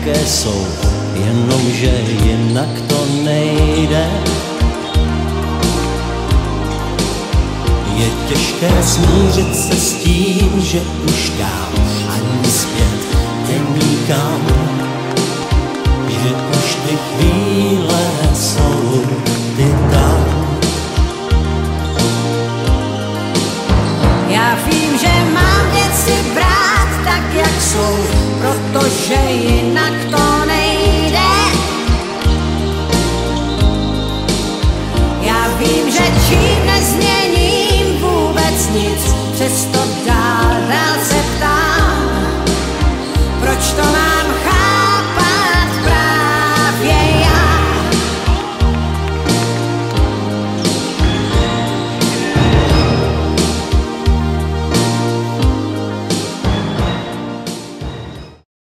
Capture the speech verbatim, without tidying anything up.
jaké jsou, jenomže jinak to nejde. Je těžké smířit se s tím, že už dál ani zpět není kam, že už ty chvíle jsou ty tam. Já vím, že mám věci brát tak, jak jsou, protože